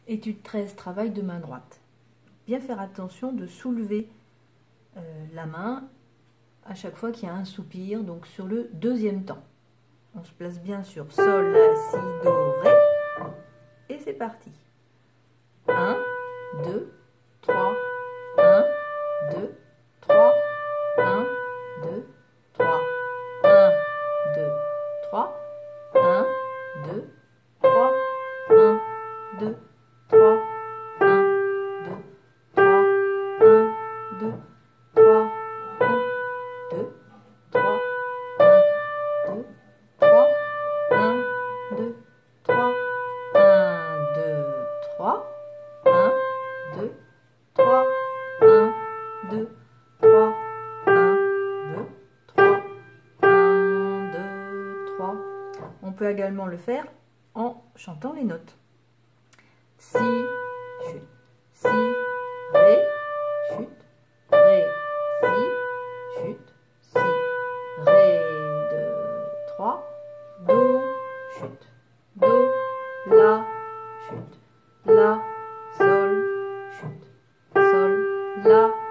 Étude 13, travail de main droite. Bien faire attention de soulever la main à chaque fois qu'il y a un soupir, donc sur le deuxième temps. On se place bien sur Sol, La, Si, Do, Ré. Et c'est parti. 1, 2, 3, 1, 2, 3, 1, 2, 3, 1, 2, 3, 1, 2, 3, 1, 2, 3, 1, 2, 3, 1, 2, 3, 1, 2, 3, 1, 2, 3, 1, 2, 3, 1, 2, 3, 1, 2, 3, 1, 2, 3, 1, 2, 3, 1, 2, 3. On peut également le faire en chantant les notes. Si, chute, si, ré, chute, ré, si, chute, si, ré, 2, 3, do, chute, do, la, chute, la, sol, chute, sol, la,